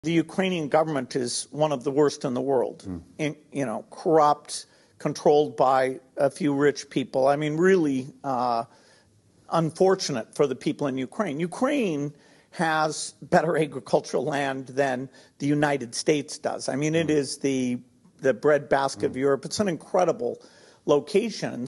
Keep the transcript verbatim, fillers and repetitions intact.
The Ukrainian government is one of the worst in the world. Mm. In, you know, corrupt, controlled by a few rich people. I mean, really uh, unfortunate for the people in Ukraine. Ukraine has better agricultural land than the United States does. I mean, mm. it is the the breadbasket mm. of Europe. It's an incredible location.